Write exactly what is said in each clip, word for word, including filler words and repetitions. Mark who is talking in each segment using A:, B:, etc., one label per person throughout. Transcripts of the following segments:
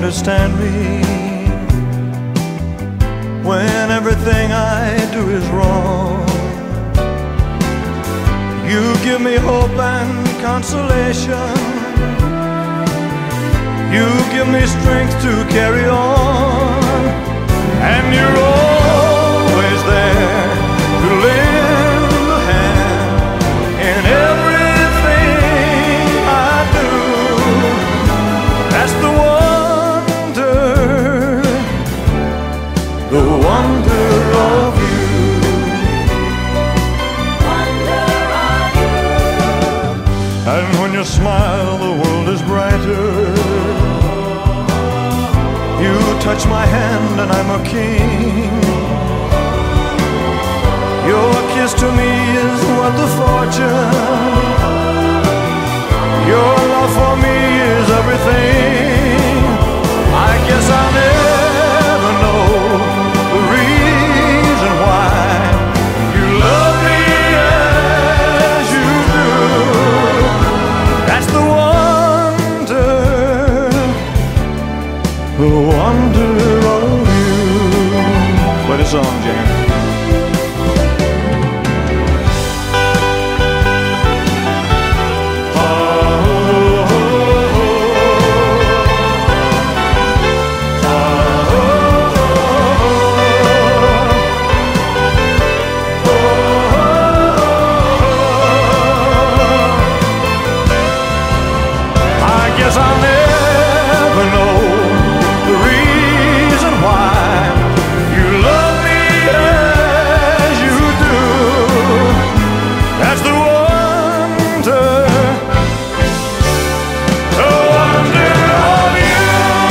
A: understand me when everything I do is wrong. You give me hope and consolation. You give me strength to carry on, and you're always there to lend a hand in everything I do. That's the wonder, the wonder of you. Wonder of you. And when you smile, the world is brighter. You touch my hand and I'm a king. Your kiss to me is worth a fortune. Your love for me is everything. I guess I'll never know the reason why you love me as you do. That's the wonder, the wonder of you. Play the song, James. I'll never know the reason why you love me as you do. That's the wonder, the wonder of you.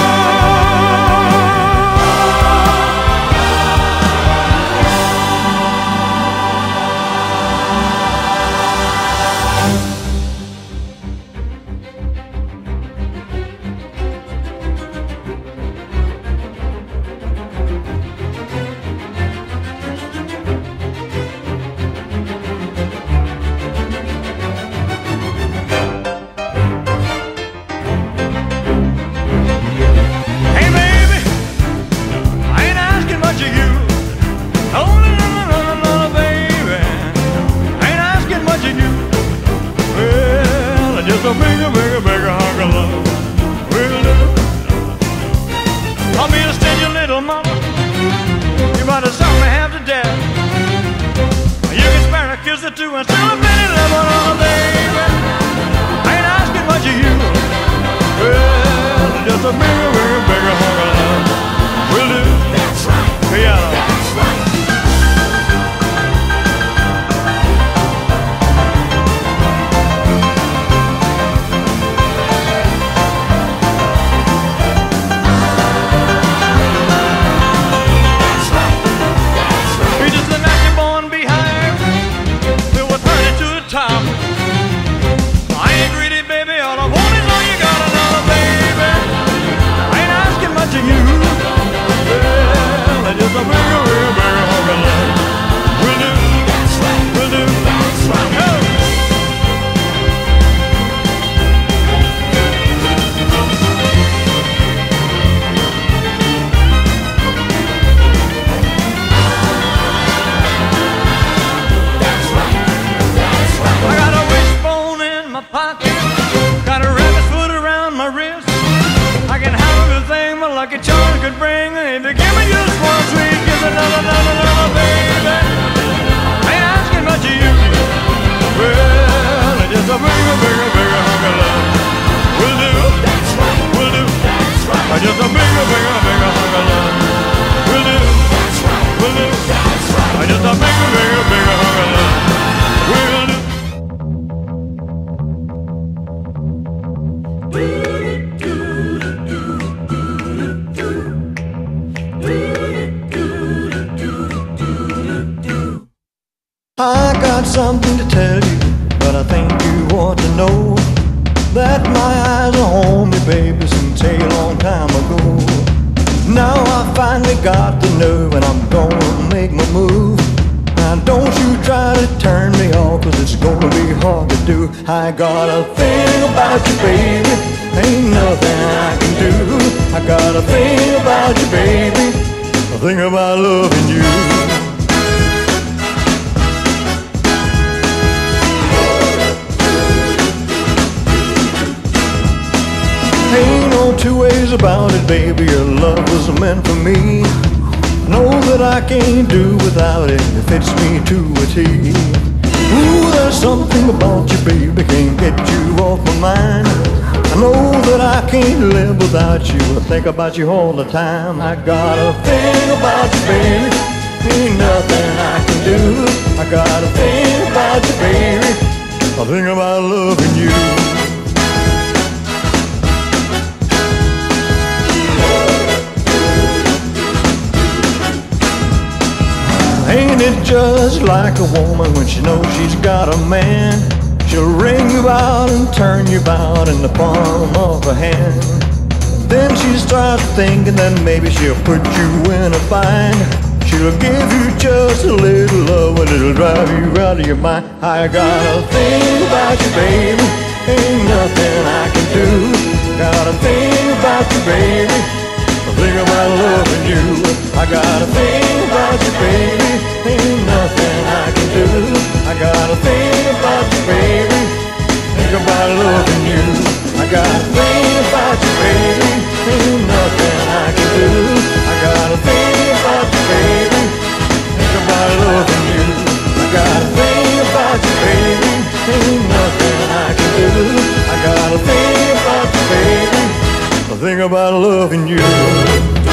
A: Just a bigger, bigger, bigger hunk of love will do. I'll be a stingy little mama. You might have suck me half to death. You can spare a kiss or two and still a penny love on a baby. I ain't asking much of you. Well, just a bigger, bigger, bigger hunk of love will do. That's right. Piano. That's right. Lucky charms could bring. If you give me just one sweet kiss, another, another, another, baby. I ain't asking much of you. Well, just a bigger, bigger, bigger hunk of love will do. That's right. Will do. That's right. Just a bigger, bigger, bigger hunk of love will do. That's right. Will do. That's right. Just a bigger, bigger, bigger hunk of love will do. I got something to tell you, but I think you ought to know that my eyes are on me, baby, since a long time ago. Now I finally got the nerve and I'm gonna make my move. Now don't you try to turn me off, cause it's gonna be hard to do. I got a thing about you, baby, ain't nothing I can do. I I got a thing about you, baby, a thing about loving you. Ain't no two ways about it, baby, your love was meant for me. Know that I can't do without it, it fits me to a T. Ooh, there's something about you, baby, can't get you off my mind. I know that I can't live without you, I think about you all the time. I got a thing about you, baby, ain't nothing I can do. I got a thing about you, baby, a thing about loving you. Ain't it just like a woman when she knows she's got a man? She'll ring you out and turn you about in the palm of her hand. Then she starts thinking that maybe she'll put you in a bind. She'll give you just a little love and it'll drive you out of your mind. I got a thing about you, baby, ain't nothing I can do. Got a thing about you, baby, a thing about loving you. I got a thing about you, baby, ain't nothing I can do. I got a thing about you, baby, think about loving you. I got a thing about you, baby, ain't nothing I can do. I got a thing about you, baby, think about loving you. I got a thing about you, baby, ain't nothing I can do. I got a thing about you, baby, I think about loving you.